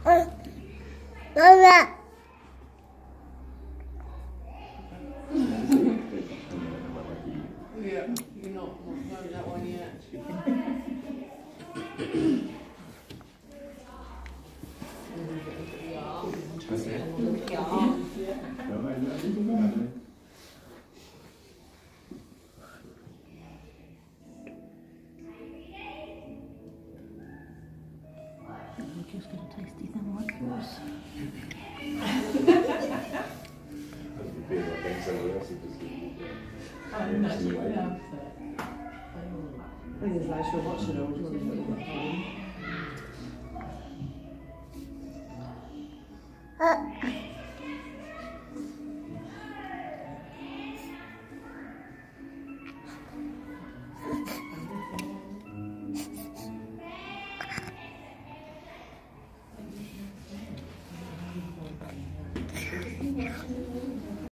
Yeah, you're not going that one yet. I'm just going to taste them like yours. I think it's like she'll watch it all, just a little bit.